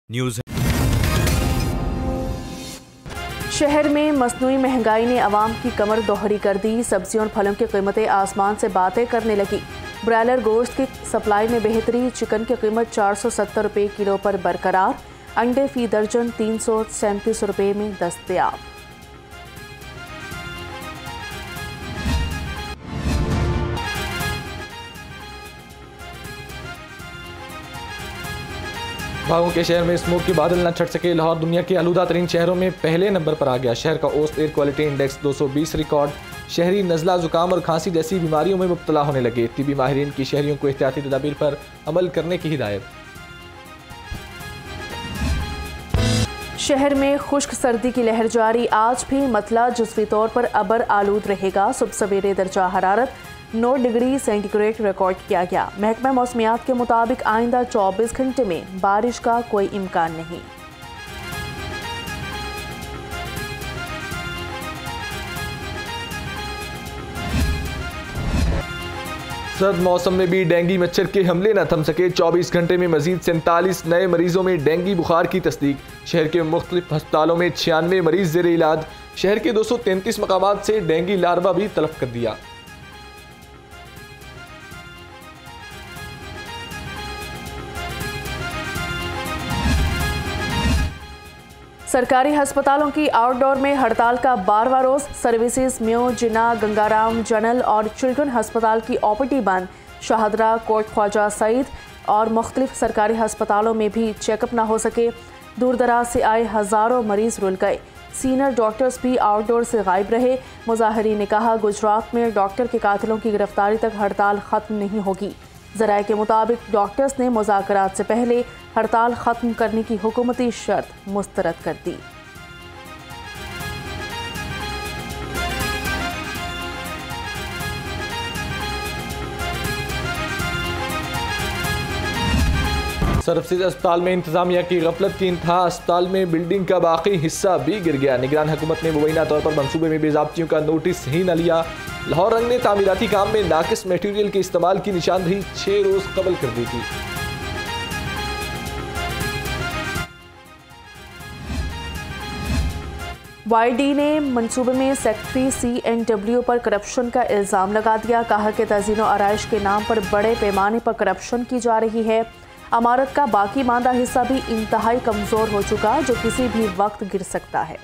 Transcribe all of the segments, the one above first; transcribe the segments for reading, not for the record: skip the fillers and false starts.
News. शहर में मसनूई महंगाई ने अवाम की कमर दोहरी कर दी। सब्जियों और फलों की कीमतें आसमान से बातें करने लगी। ब्रायलर गोश्त की सप्लाई में बेहतरी। चिकन की कीमत 470 रुपये किलो पर बरकरार। अंडे फी दर्जन 337 रुपये में दस्तयाब। भागों के शहर में स्मोक के बादल न छट सके। लाहौर दुनिया के आलूदा तरीन शहरों में पहले नंबर पर आ गया। शहर का औसत एयर क्वालिटी इंडेक्स 220 रिकॉर्ड। शहरी नज़ला जुकाम और खांसी जैसी बीमारियों में मुब्तला होने लगे। तिबी माहिरीन की शहरियों को एहतियाती तदाबीर पर अमल करने की हिदायत। शहर में खुश्क सर्दी की लहर जारी। आज भी मतला जुज़वी तौर पर अबर आलूद रहेगा। सुबह सवेरे दर्जा हरारत 9 डिग्री सेंटीग्रेड रिकॉर्ड किया गया। महकमा मौसमियात के मुताबिक आइंदा 24 घंटे में बारिश का कोई इम्कान नहीं। सर्द मौसम में भी डेंगू मच्छर के हमले न थम सके। 24 घंटे में मजीद 47 नए मरीजों में डेंगू बुखार की तस्दीक। शहर के मुख्तलिफ अस्पतालों में 96 मरीज जेर इलाज। शहर के 233 मकामात से डेंगू लार्वा भी तलब कर दिया। सरकारी हस्पतालों की आउटडोर में हड़ताल का 12वां रोज। Services Mayo, Jinnah, Gangaram general और चिल्ड्रन हस्पताल की ओपीडी बंद। शाहदरा, कोट ख्वाजा सईद और मुख्तलिफ सरकारी हस्पतालों में भी चेकअप ना हो सके। दूर दराज से आए हज़ारों मरीज रुल गए। सीनियर डॉक्टर्स भी आउटडोर से गायब रहे। मुजाहिरीन ने कहा, गुजरात में डॉक्टर के कातिलों की गिरफ्तारी तक हड़ताल ख़त्म नहीं होगी। ज़राए के मुताबिक डॉक्टर्स ने मुज़ाकरात से पहले हड़ताल ख़त्म करने की हुकूमती शर्त मुस्तरद कर दी। सरफसीज अस्पताल में इंतजामिया की गफलत की इंतहा। अस्पताल में बिल्डिंग का बाकी हिस्सा भी गिर गया। निगरान हुकूमत ने मुबैना तौर पर मंसूबे में बेज़ाब्तियों का नोटिस ही न लिया। लाहौर रंग ने तामीराती काम में नाकिस मटेरियल के इस्तेमाल की निशानदही 6 रोज कबल कर दी थी। YD ने मंसूबे में सेक्रेटरी CNW पर करप्शन का इल्ज़ाम लगा दिया। कहा कि तज़ीनो आराइश के नाम पर बड़े पैमाने पर करप्शन की जा रही है। अमारत का बाकी मांदा हिस्सा भी इंतहाई कमज़ोर हो चुका, जो किसी भी वक्त गिर सकता है।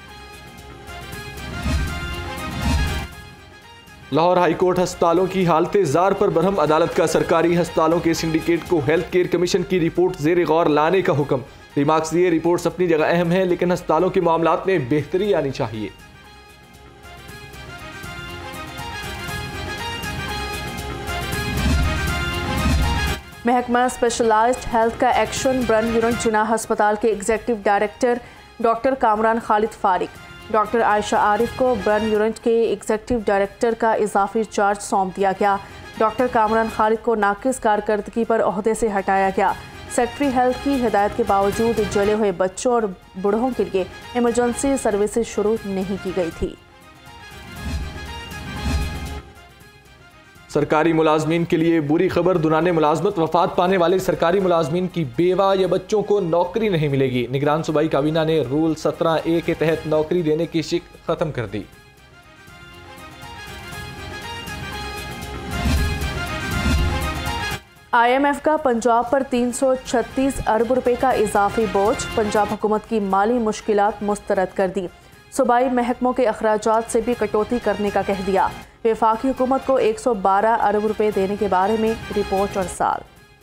लाहौर हाईकोर्ट अस्पतालों की हालते जार पर बरहम। अदालत का सरकारी अस्पतालों के सिंडिकेट को हेल्थ केयर कमीशन की रिपोर्ट जेर गौर लाने का हुक्म। रिमार्क्स दिए, रिपोर्ट्स अपनी जगह अहम है, लेकिन अस्पतालों के मामलात में बेहतरी आनी चाहिए। महकमा स्पेशलाइज्ड हेल्थ का एक्शन ब्रन यूनिट जिन्ना अस्पताल के executive director doctor Kamran Khalid Fariq, doctor Ayesha Arif को ब्रन यूनिट के एग्जीक्यूटिव डायरेक्टर का इजाफी चार्ज सौंप दिया गया। डॉक्टर कामरान खालिद को नाकिस कारकर्दगी पर ओहदे से हटाया गया। सेक्रेटरी हेल्थ की हिदायत के बावजूद जले हुए बच्चों और बूढ़ों के लिए इमरजेंसी सर्विसेज शुरू नहीं की गई थी। सरकारी मुलाजमीन के लिए बुरी खबर। दुराने मुलाजमत वफात पाने वाले सरकारी मुलाजमीन की बेवा या बच्चों को नौकरी नहीं मिलेगी। निगरान सूबाई काबीना ने रूल 17A के तहत नौकरी देने की शिक खत्म कर दी। IMF का पंजाब पर 336 अरब रुपए का इजाफी बोझ। पंजाब हुकूमत की माली मुश्किलात मुस्तरद कर दी। सूबाई महकमों के अखराजात से भी कटौती करने का कह दिया। वफाकी हुकूमत को 112 अरब रुपए देने के बारे में रिपोर्ट और साल।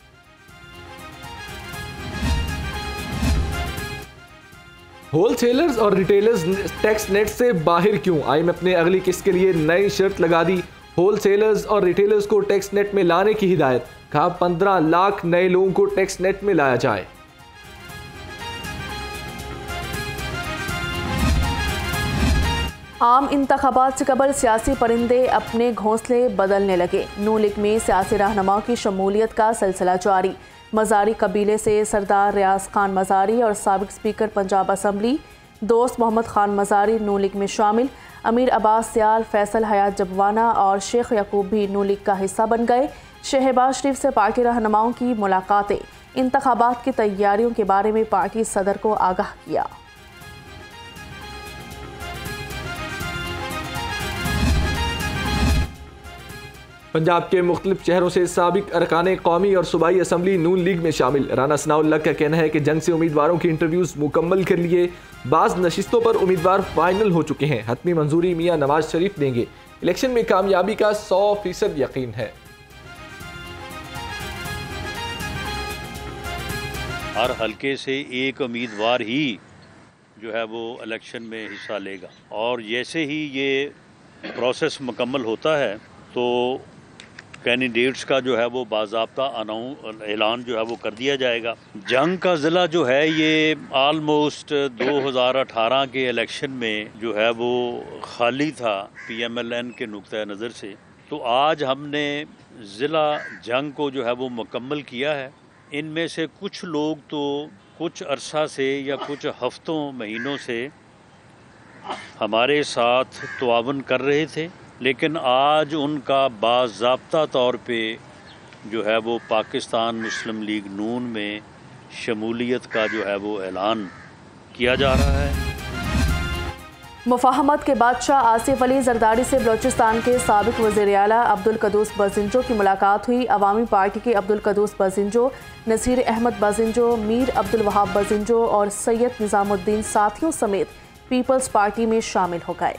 होलसेलर्स और रिटेलर्स टैक्स नेट से बाहर क्यों? IMF ने अगली किस्त के लिए नई शर्त लगा दी। होलसेलर्स और रिटेलर्स को टैक्स नेट में लाने की हिदायत। कहा 15 लाख नए लोगों को टैक्स नेट में लाया जाए। आम इंतखाबात से कबल सियासी परिंदे अपने घोंसले बदलने लगे। नून लीग में सियासी रहनुमाओं की शमूलियत का सिलसिला जारी। मजारी कबीले से सरदार रियाज खान मजारी और साबिक speaker Punjab assembly Dost Mohammad Khan Mazari Noon league में शामिल। अमीर अब्बास सियाल, फैसल हयात जबवाना और शेख यकूब भी नून लीग का हिस्सा बन गए। शहबाज शरीफ से पार्टी रहनुमाओं की मुलाकातें। इंतखाबात की तैयारियों के बारे में पार्टी सदर को आगाह किया। पंजाब के मुख्तलिफ शहरों से साबिक अरकान कौमी और सूबाई असम्बली नून लीग में शामिल राना सनाउल्लाह का कहना है कि जंग से उम्मीदवारों की इंटरव्यूज मुकम्मल कर लिए, बाज़ नशिस्तों पर उम्मीदवार फाइनल हो चुके हैं, हतमी मंजूरी मियां नवाज शरीफ देंगे, इलेक्शन में कामयाबी का 100% यकीन है। हर हल्के से एक उम्मीदवार ही जो है वो इलेक्शन में हिस्सा लेगा और जैसे ही ये प्रोसेस मुकम्मल होता है तो कैंडिडेट्स का जो है वो बाज़ाब्ता ऐलान जो है वो कर दिया जाएगा। जंग का ज़िला जो है ये आलमोस्ट 2018 के इलेक्शन में जो है वो खाली था PMLN के नुक्ता नज़र से, तो आज हमने ज़िला जंग को जो है वो मुकम्मल किया है। इनमें से कुछ लोग तो कुछ अरसा से या कुछ हफ्तों महीनों से हमारे साथ तआवुन कर रहे थे, लेकिन आज उनका बाज़ाब्ता तौर पे जो है वो पाकिस्तान मुस्लिम लीग नून में शमूलियत का जो है वो ऐलान किया जा रहा है। मुफाहमत के बादशाह आसिफ अली जरदारी से बलूचिस्तान के साबिक वज़ीर आला अब्दुल कदूस बज़िंजो की मुलाकात हुई। अवामी पार्टी के अब्दुल कदूस बज़िंजो, नसीर अहमद बज़िंजो, मीर अब्दुल वहाब बज़िंजो और सैयद निज़ामुद्दीन साथियों समेत पीपल्स पार्टी में शामिल हो गए।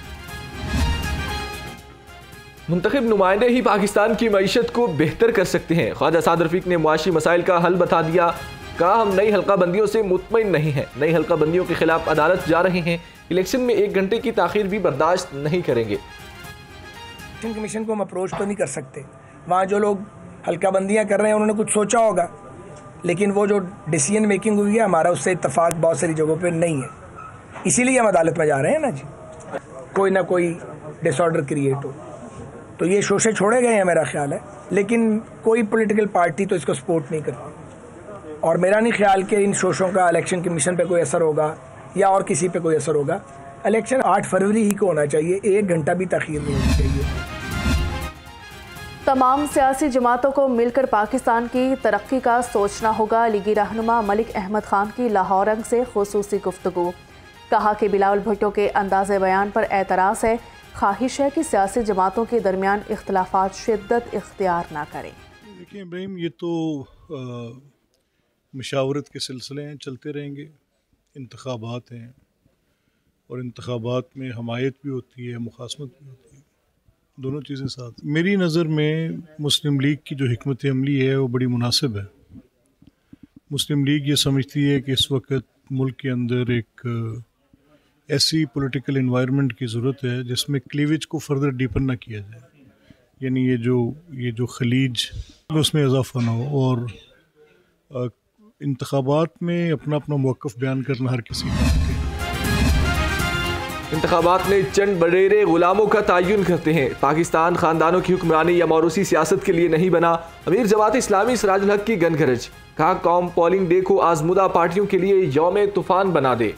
मुंतखब नुमाइंदे ही पाकिस्तान की मईशत को बेहतर कर सकते हैं। ख्वाजा साद रफीक ने मुआशी मसाइल का हल बता दिया। कहा, हम नई हल्का बंदियों से मुतमईन नहीं हैं, नई हल्का बंदियों के खिलाफ अदालत जा रहे हैं, इलेक्शन में 1 घंटे की ताखीर भी बर्दाश्त नहीं करेंगे। इलेक्शन कमीशन को हम अप्रोच तो नहीं कर सकते, वहाँ जो लोग हल्का बंदियाँ कर रहे हैं उन्होंने कुछ सोचा होगा, लेकिन वो जो डिसीजन मेकिंग हुई है हमारा उससे इत्तफाक बहुत सारी जगहों पर नहीं है, इसीलिए हम अदालत में जा रहे हैं ना जी, कोई ना कोई डिसऑर्डर क्रिएट हो तो ये शोशे छोड़े गए हैं मेरा ख्याल है, लेकिन कोई पॉलिटिकल पार्टी तो इसको सपोर्ट नहीं करती और मेरा नहीं ख्याल कि इन शोशों का इलेक्शन कमीशन पे कोई असर होगा या और किसी पे कोई असर होगा। इलेक्शन 8 फरवरी ही को होना चाहिए, 1 घंटा भी ताख़ीर नहीं होनी चाहिए। तमाम सियासी जमातों को मिलकर पाकिस्तान की तरक्की का सोचना होगा। लीगी रहनुमा मलिक अहमद खान की लाहौर से खुसूसी गुफ्तगू। कहा कि बिलावल भुट्टो के अंदाज़े बयान पर एतराज़ है, ख्वाहिश है कि सियासी जमातों के दरमियान इख्तलाफात शिद्दत इख्तियार ना करें। देखिए इब्राहिम, ये तो मशावरत के सिलसिले हैं, चलते रहेंगे। इंतखाबात हैं और इंतखाबात में हमायत भी होती है, मुखासमत भी होती है, दोनों चीज़ें साथ। मेरी नज़र में मुस्लिम लीग की जो हिकमत अमली है वो बड़ी मुनासिब है। मुस्लिम लीग ये समझती है कि इस वक्त मुल्क के अंदर एक ऐसी पॉलिटिकल इन्वायरमेंट की ज़रूरत है जिसमें क्लीवेज को फर्दर डीपन ना किया जाए, यानी ये जो खलीज उसमें इजाफा ना हो और इंतखाबात में अपना अपना मौक़िफ़ बयान करना हर किसी का हक है। इंतखाबात में चंद बडेरे गुलामों का तयन करते हैं। पाकिस्तान ख़ानदानों की हुक्मरानी या मौरूसी सियासत के लिए नहीं बना। अमीर जमात इस्लामी सिराजुल हक की गनगरज। कहा, कौम पोलिंग डे को आजमुदा पार्टियों के लिए यौम तूफ़ान बना दे।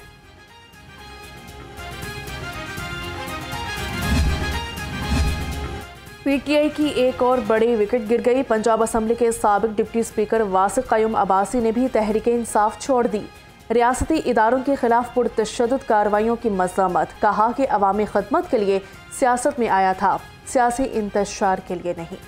PTI की एक और बड़ी विकेट गिर गई। पंजाब असम्बली के साबिक डिप्टी स्पीकर वासिक क़य्यूम अब्बासी ने भी तहरीक इंसाफ छोड़ दी। रियासती इदारों के खिलाफ पुरतशद्दुद कार्रवाइयों की मज़म्मत। कहा कि अवामी खदमत के लिए सियासत में आया था, सियासी इंतशार के लिए नहीं।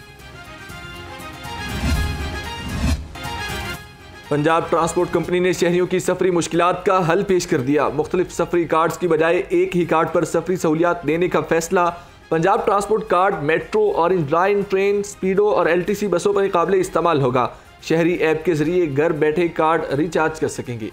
पंजाब ट्रांसपोर्ट कंपनी ने शहरियों की सफरी मुश्किलात का हल पेश कर दिया। मुख्तलिफ सफरी कार्ड्स की बजाय एक ही कार्ड पर सफरी सहूलियात देने का फैसला। Punjab transport card metro, orange line train, Speedo और LTC बसों पर काबिल इस्तेमाल होगा। शहरी ऐप के जरिए घर बैठे कार्ड रिचार्ज कर सकेंगे।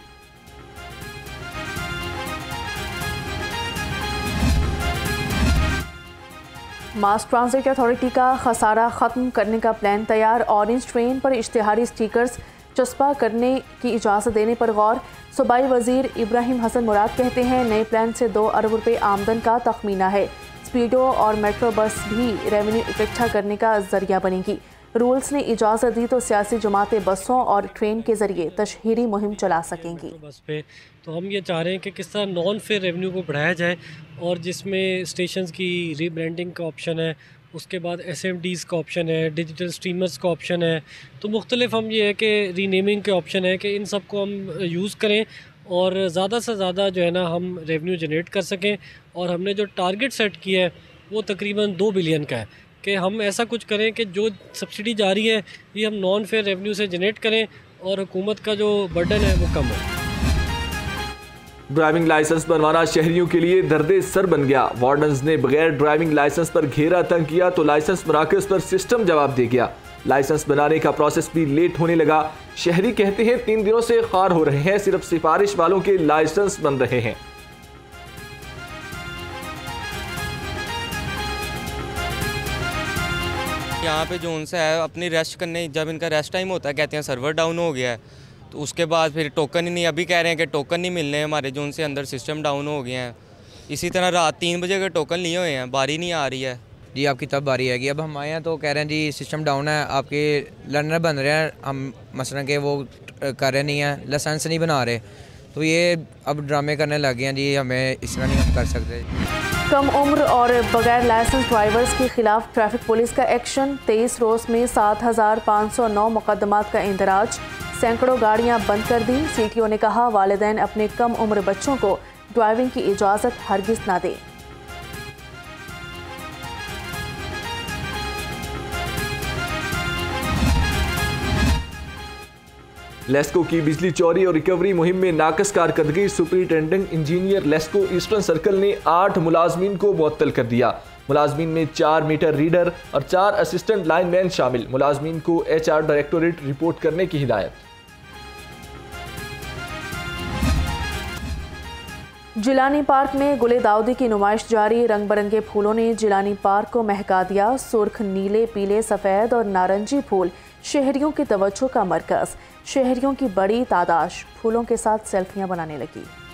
मास ट्रांजिट अथॉरिटी का खसारा ख़त्म करने का प्लान तैयार। ऑरेंज ट्रेन पर इश्तिहारी स्टिकर्स चस्पा करने की इजाज़त देने पर गौर। सूबाई वज़ीर इब्राहिम हसन मुराद कहते हैं, नए प्लान से 2 अरब रुपये आमदन का तखमीना है। स्पीडो और मेट्रो बस भी रेवेन्यू इकट्ठा करने का जरिया बनेगी। रूल्स ने इजाज़त दी तो सियासी जमातें बसों और ट्रेन के जरिए तशहीरी मुहिम चला सकेंगी। बस पे तो हम ये चाह रहे हैं कि किस तरह नॉन फेयर रेवेन्यू को बढ़ाया जाए और जिसमें स्टेशंस की रीब्रांडिंग का ऑप्शन है उसके बाद SMDs का ऑप्शन है, डिजिटल स्ट्रीमर्स का ऑप्शन है। तो मुख्तलिफ हम ये है कि रीनेमिंग के ऑप्शन है कि इन सब को हम यूज़ करें और ज़्यादा से ज़्यादा जो है ना हम रेवेन्यू जनरेट कर सकें। और हमने जो टारगेट सेट किया है वो तकरीबन 2 बिलियन का है कि हम ऐसा कुछ करें कि जो सब्सिडी जा रही है ये हम नॉन फेयर रेवेन्यू से जनरेट करें और हुकूमत का जो बर्डन है वो कम हो। ड्राइविंग लाइसेंस बनवाना शहरियों के लिए दर्दे सर बन गया। वार्डन्स ने बगैर ड्राइविंग लाइसेंस पर घेरा तंग किया तो लाइसेंस मराकज़ पर सिस्टम जवाब दे गया। लाइसेंस बनाने का प्रोसेस भी लेट होने लगा। शहरी कहते हैं 3 दिनों से खार हो रहे हैं, सिर्फ सिफारिश वालों के लाइसेंस बन रहे हैं। यहाँ पे जो उनसे है अपनी रेस्ट करने, जब इनका रेस्ट टाइम होता है कहते हैं सर्वर डाउन हो गया है, तो उसके बाद फिर टोकन ही नहीं, अभी कह रहे हैं कि टोकन नहीं मिलने हमारे, जो उनसे अंदर सिस्टम डाउन हो गए हैं। इसी तरह रात 3 बजे के टोकन लिए हुए हैं, बारी नहीं आ रही है जी। आपकी तब बारी आएगी। अब हम आए हैं तो कह रहे हैं जी सिस्टम डाउन है, आपके लर्नर बन रहे हैं, हम मसलन के वो कर रहे नहीं हैं, लाइसेंस नहीं बना रहे। तो ये अब ड्रामे करने लगे हैं जी, हमें इस तरह नहीं हम कर सकते। कम उम्र और बगैर लाइसेंस ड्राइवर्स के खिलाफ ट्रैफिक पुलिस का एक्शन। 23 रोज़ में 7,509 मुकदमात का इंदराज, सैकड़ों गाड़ियां बंद कर दी। CTO ने कहा वालिदैन अपने कम उम्र बच्चों को ड्राइविंग की इजाज़त हरगिज़ ना दें। लेस्को की बिजली चोरी और रिकवरी मुहिम में नाकस कारकर्दगी। Superintendent engineer LESCO eastern circle ने 8 मुलाजमीन को मुअत्तल कर दिया। मुलाजमीन में 4 मीटर रीडर और 4 असिस्टेंट लाइनमैन शामिल। मुलाजमीन को HR डायरेक्टोरेट रिपोर्ट करने की हिदायत। जिलानी पार्क में गुले दाऊदी की नुमाइश जारी। रंग बिरंगे फूलों ने जिलानी पार्क को महका दिया। सुर्ख, नीले, पीले, सफ़ेद और नारंगी फूल शहरियों की तवज्जो का मरकज़। शहरियों की बड़ी तादाद फूलों के साथ सेल्फियां बनाने लगी।